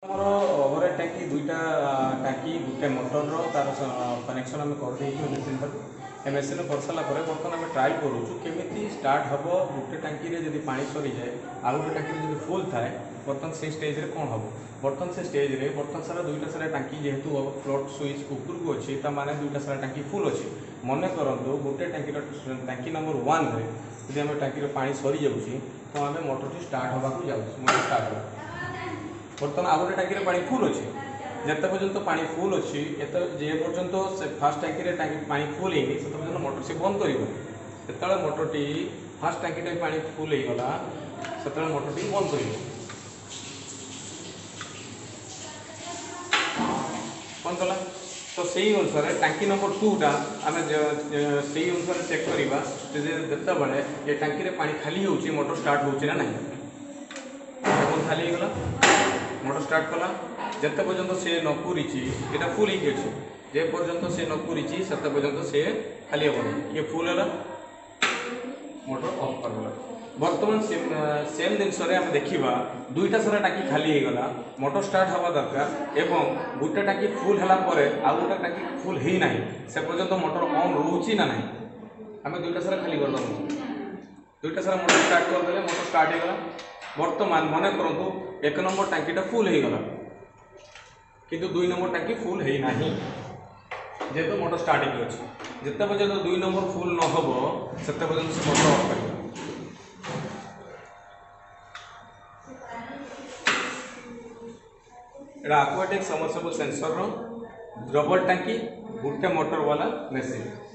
Over टांकी दुईटा टांकी गोटे मोटर तार कनेक्शन आम कर मेसीन टाक मेसीन कर सारा बर्तमान आम ट्राएल करूँ केमी स्टार्ट हम गोटे टांकी जब पा सरी जाए आउ गोटे टांकी जब फुल थाए बर्तमान से स्टेज रे कौन हम बर्तमान से स्टेज रे बर्तमान सारा दुईटा सारा टांकी जेहेतु फ्लोट स्विच उपरको अच्छी माने दुईटा सारा टांकी फुल अच्छी मन करूँ गोटे टांकी टांकी नंबर 1 रे यदि आम टांकी पा सरी जाऊँगी तो आम मोटर स्टार्ट होगा जाऊँ स्टार्ट हो बर्तमान आउ गोटे टांकी पानी फुल अच्छी जिते पर्यंत पानी फुल अच्छी जे पर्यंत से फास्ट टांकी टांकी पानी फुल होनी से पर्यंत मोटर से बंद कर जो मोटरटी फास्ट टांकी पानी फुल होगा से मोटरटी बंद कर बंद कला तो से अनुसार टांकी नंबर 2 टा आम से अनुसार चेक करवा जिते बड़े ये टांकी पानी खाली हो मोटर स्टार्ट हो ना खाली गला मोटर स्टार्ट कला जिते पर्यंत से न पूरी यहाँ फुल ही अच्छे जे पर्यंत से न पूरी से पर्यंत से खाली हम ये फुल है मोटर ऑफ करगला बर्तमान सेम जिनस आम देखा दुईटा सारा टांकी खाली होगला मोटर स्टार्ट हवा दरकार एवं गोटे टांकी फुल है आउ गोटे टांकी फुल है ना से पर्यंत मोटर ऑन रोचे ना आम दुईटा सारा खाली करदे दुईटा सारा मोटर स्टार्ट करदे मोटर स्टार्ट होगला बर्तमान मन करूँ 1 नंबर टांकीटा फुल होगला किंतु 2 नंबर टांकी फुल है ना जेहेतु मोटर स्टार्ट हो अच्छे जिते पर्यंत 2 नंबर फुल न हम से पर्यंत से मोटर ऑफ कर एक्वाटिक सबमर्सिबल सेंसर डबल टांकी गोटे मोटर वाला मेसीन।